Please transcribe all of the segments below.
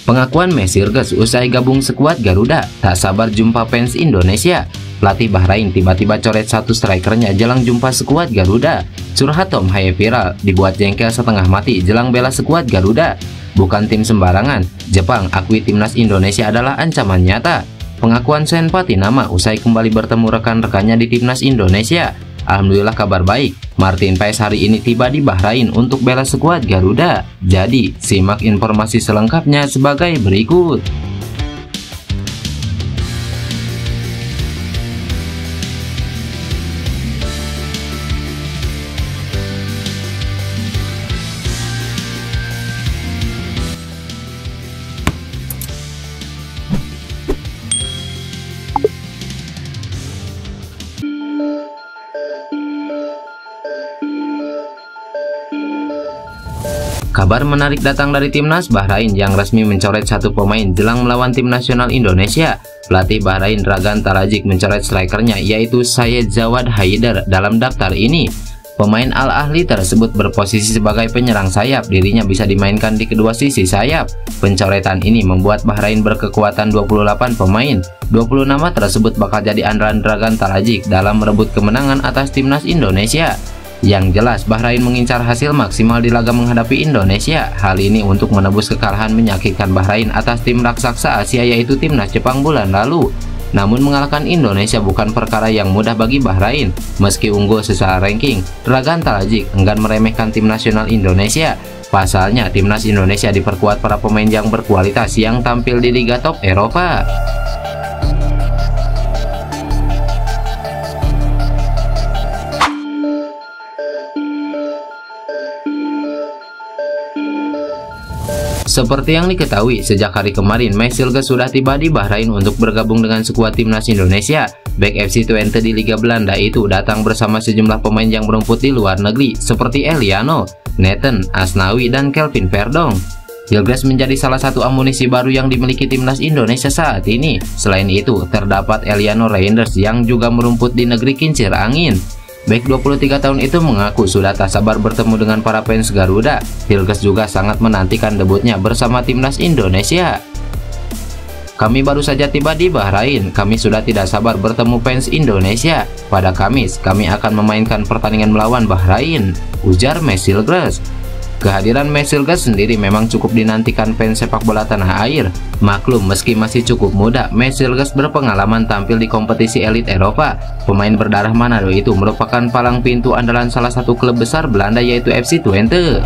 Pengakuan Mesirges usai gabung skuad Garuda, tak sabar jumpa fans Indonesia. Pelatih Bahrain tiba-tiba coret satu strikernya jelang jumpa skuad Garuda. Curhat Tom Haye viral, dibuat jengkel setengah mati jelang bela skuad Garuda. Bukan tim sembarangan, Jepang akui timnas Indonesia adalah ancaman nyata. Pengakuan Sen Patinama usai kembali bertemu rekan-rekannya di timnas Indonesia. Alhamdulillah kabar baik, Martin Paes hari ini tiba di Bahrain untuk bela skuad Garuda. Jadi, simak informasi selengkapnya sebagai berikut. Kabar menarik datang dari timnas Bahrain yang resmi mencoret satu pemain jelang melawan tim nasional Indonesia. Pelatih Bahrain Dragan Tarajic mencoret strikernya yaitu Syed Jawad Haider dalam daftar ini. Pemain Al Ahly tersebut berposisi sebagai penyerang sayap, dirinya bisa dimainkan di kedua sisi sayap. Pencoretan ini membuat Bahrain berkekuatan 28 pemain. 20 nama tersebut bakal jadi andalan Dragan Tarajic dalam merebut kemenangan atas timnas Indonesia. Yang jelas, Bahrain mengincar hasil maksimal di laga menghadapi Indonesia. Hal ini untuk menebus kekalahan menyakitkan Bahrain atas tim raksasa Asia yaitu timnas Jepang bulan lalu. Namun mengalahkan Indonesia bukan perkara yang mudah bagi Bahrain. Meski unggul secara ranking, Dragan Tarajic enggan meremehkan tim nasional Indonesia. Pasalnya, timnas Indonesia diperkuat para pemain yang berkualitas yang tampil di liga top Eropa. Seperti yang diketahui, sejak hari kemarin, Mesirges sudah tiba di Bahrain untuk bergabung dengan skuad timnas Indonesia. Back FC Twente di Liga Belanda itu datang bersama sejumlah pemain yang berumput di luar negeri, seperti Eliano, Nathan, Asnawi, dan Kelvin Verdong. Yildiz menjadi salah satu amunisi baru yang dimiliki timnas Indonesia saat ini. Selain itu, terdapat Eliano Reinders yang juga merumput di negeri kincir angin. Bek 23 tahun itu mengaku sudah tak sabar bertemu dengan para fans Garuda. Yildiz juga sangat menantikan debutnya bersama timnas Indonesia. Kami baru saja tiba di Bahrain, kami sudah tidak sabar bertemu fans Indonesia. Pada Kamis, kami akan memainkan pertandingan melawan Bahrain, ujar Mesirges. Kehadiran Mesirges sendiri memang cukup dinantikan fans sepak bola tanah air. Maklum, meski masih cukup muda, Mesirges berpengalaman tampil di kompetisi elit Eropa. Pemain berdarah Manado itu merupakan palang pintu andalan salah satu klub besar Belanda yaitu FC Twente.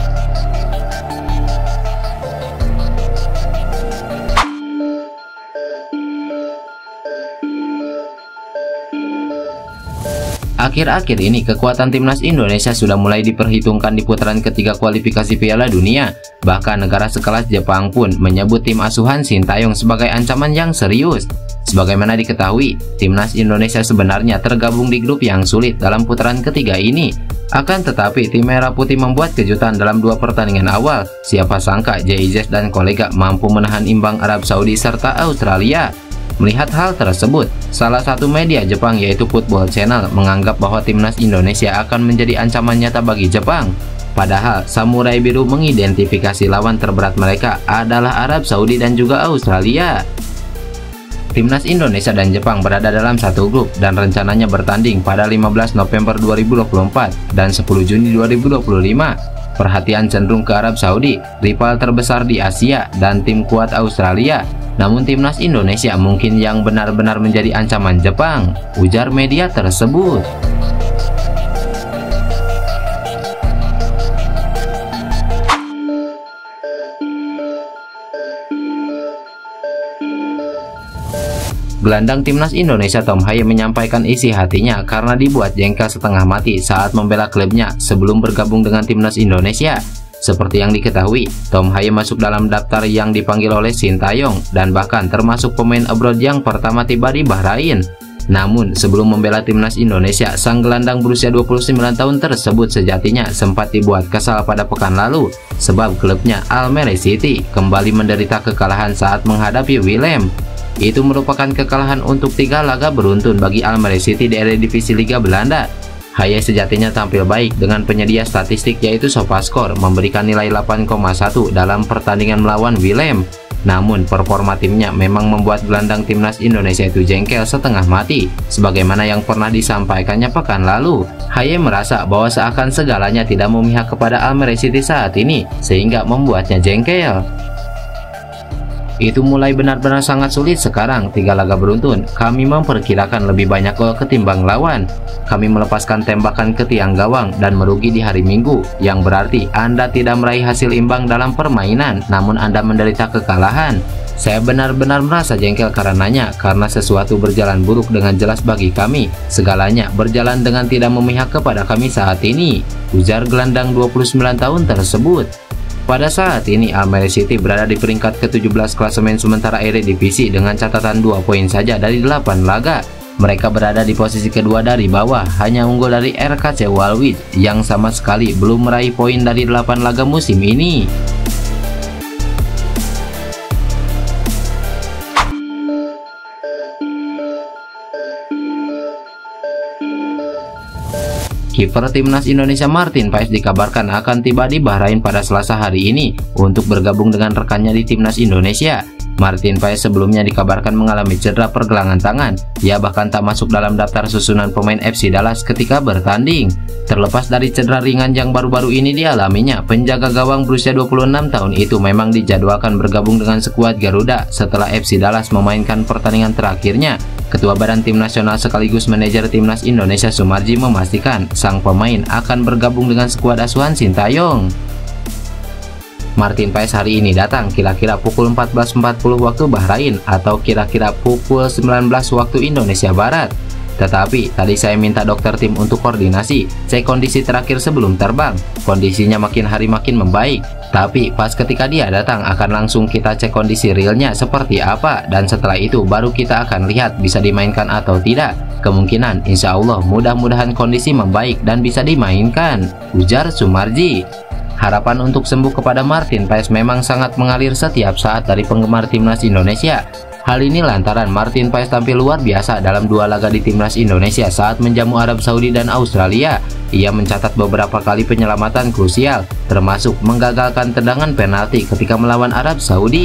Akhir-akhir ini kekuatan timnas Indonesia sudah mulai diperhitungkan di putaran ketiga kualifikasi Piala Dunia. Bahkan negara sekelas Jepang pun menyebut tim asuhan Sintayong sebagai ancaman yang serius. Sebagaimana diketahui, timnas Indonesia sebenarnya tergabung di grup yang sulit dalam putaran ketiga ini. Akan tetapi tim Merah Putih membuat kejutan dalam dua pertandingan awal. Siapa sangka JIZ dan kolega mampu menahan imbang Arab Saudi serta Australia. Melihat hal tersebut, salah satu media Jepang yaitu Football Channel menganggap bahwa timnas Indonesia akan menjadi ancaman nyata bagi Jepang. Padahal Samurai Biru mengidentifikasi lawan terberat mereka adalah Arab Saudi dan juga Australia. Timnas Indonesia dan Jepang berada dalam satu grup dan rencananya bertanding pada 15 November 2024 dan 10 Juni 2025. Perhatian cenderung ke Arab Saudi, rival terbesar di Asia, dan tim kuat Australia. Namun timnas Indonesia mungkin yang benar-benar menjadi ancaman Jepang, ujar media tersebut. Gelandang timnas Indonesia Tom Haye menyampaikan isi hatinya karena dibuat jengkel setengah mati saat membela klubnya sebelum bergabung dengan timnas Indonesia. Seperti yang diketahui, Tom Haye masuk dalam daftar yang dipanggil oleh Sintayong dan bahkan termasuk pemain abroad yang pertama tiba di Bahrain. Namun, sebelum membela timnas Indonesia, sang gelandang berusia 29 tahun tersebut sejatinya sempat dibuat kesal pada pekan lalu sebab klubnya Al Merrey City kembali menderita kekalahan saat menghadapi Willem. Itu merupakan kekalahan untuk 3 laga beruntun bagi Al Merrey City di Eredivisie Liga Belanda. Haye sejatinya tampil baik dengan penyedia statistik yaitu SofaScore memberikan nilai 8,1 dalam pertandingan melawan Willem. Namun performa timnya memang membuat gelandang timnas Indonesia itu jengkel setengah mati, sebagaimana yang pernah disampaikannya pekan lalu. Haye merasa bahwa seakan segalanya tidak memihak kepada Almere City saat ini, sehingga membuatnya jengkel. Itu mulai benar-benar sangat sulit sekarang. 3 laga beruntun, kami memperkirakan lebih banyak gol ketimbang lawan. Kami melepaskan tembakan ke tiang gawang dan merugi di hari Minggu, yang berarti Anda tidak meraih hasil imbang dalam permainan, namun Anda menderita kekalahan. Saya benar-benar merasa jengkel karenanya, karena sesuatu berjalan buruk dengan jelas bagi kami. Segalanya berjalan dengan tidak memihak kepada kami saat ini, ujar gelandang 29 tahun tersebut. Pada saat ini Almere City berada di peringkat ke-17 klasemen sementara Eredivisie dengan catatan 2 poin saja dari 8 laga. Mereka berada di posisi kedua dari bawah, hanya unggul dari RKC Waalwijk yang sama sekali belum meraih poin dari 8 laga musim ini. Kiper timnas Indonesia Martin Paes dikabarkan akan tiba di Bahrain pada Selasa hari ini untuk bergabung dengan rekannya di timnas Indonesia. Martin Paes sebelumnya dikabarkan mengalami cedera pergelangan tangan. Ia bahkan tak masuk dalam daftar susunan pemain FC Dallas ketika bertanding. Terlepas dari cedera ringan yang baru-baru ini dialaminya, penjaga gawang berusia 26 tahun itu memang dijadwalkan bergabung dengan skuad Garuda setelah FC Dallas memainkan pertandingan terakhirnya. Ketua Badan Tim Nasional sekaligus manajer Timnas Indonesia Sumarji memastikan sang pemain akan bergabung dengan skuad asuhan Sintayong. Martin Paes hari ini datang kira-kira pukul 14.40 waktu Bahrain atau kira-kira pukul 19 waktu Indonesia Barat. Tetapi tadi saya minta dokter tim untuk koordinasi, cek kondisi terakhir sebelum terbang. Kondisinya makin hari makin membaik. Tapi pas ketika dia datang akan langsung kita cek kondisi realnya seperti apa, dan setelah itu baru kita akan lihat bisa dimainkan atau tidak. Kemungkinan insya Allah mudah-mudahan kondisi membaik dan bisa dimainkan, ujar Sumarji. Harapan untuk sembuh kepada Martin Paes memang sangat mengalir setiap saat dari penggemar timnas Indonesia. Hal ini lantaran Martin Paes tampil luar biasa dalam 2 laga di timnas Indonesia saat menjamu Arab Saudi dan Australia. Ia mencatat beberapa kali penyelamatan krusial, termasuk menggagalkan tendangan penalti ketika melawan Arab Saudi.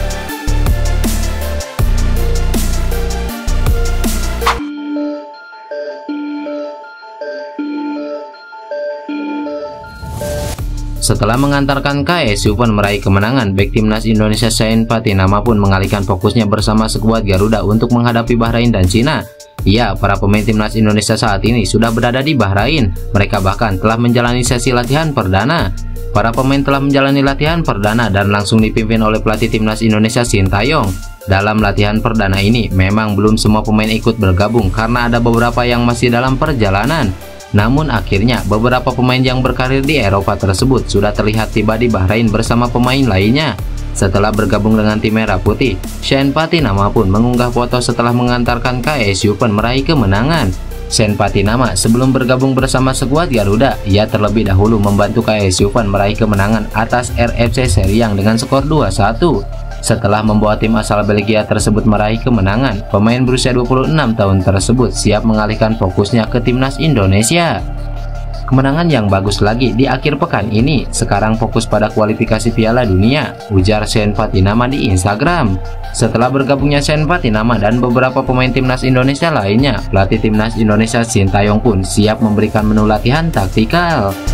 Setelah mengantarkan KSU pun meraih kemenangan, bek timnas Indonesia Shein Patinama pun mengalihkan fokusnya bersama skuad Garuda untuk menghadapi Bahrain dan Cina. Ya, para pemain timnas Indonesia saat ini sudah berada di Bahrain. Mereka bahkan telah menjalani sesi latihan perdana. Para pemain telah menjalani latihan perdana dan langsung dipimpin oleh pelatih timnas Indonesia Sintayong. Dalam latihan perdana ini memang belum semua pemain ikut bergabung karena ada beberapa yang masih dalam perjalanan. Namun akhirnya beberapa pemain yang berkarir di Eropa tersebut sudah terlihat tiba di Bahrain bersama pemain lainnya. Setelah bergabung dengan tim Merah Putih, Shein Patinama pun mengunggah foto setelah mengantarkan KSU pun meraih kemenangan. Shein Patinama sebelum bergabung bersama skuad Garuda, ia terlebih dahulu membantu KSU pun meraih kemenangan atas RFC Seriang dengan skor 2-1. Setelah membawa tim asal Belgia tersebut meraih kemenangan, pemain berusia 26 tahun tersebut siap mengalihkan fokusnya ke timnas Indonesia. Kemenangan yang bagus lagi di akhir pekan ini, sekarang fokus pada kualifikasi Piala Dunia, ujar Shein Patinama di Instagram. Setelah bergabungnya Shein Patinama dan beberapa pemain timnas Indonesia lainnya, pelatih timnas Indonesia Sintayong pun siap memberikan menu latihan taktikal.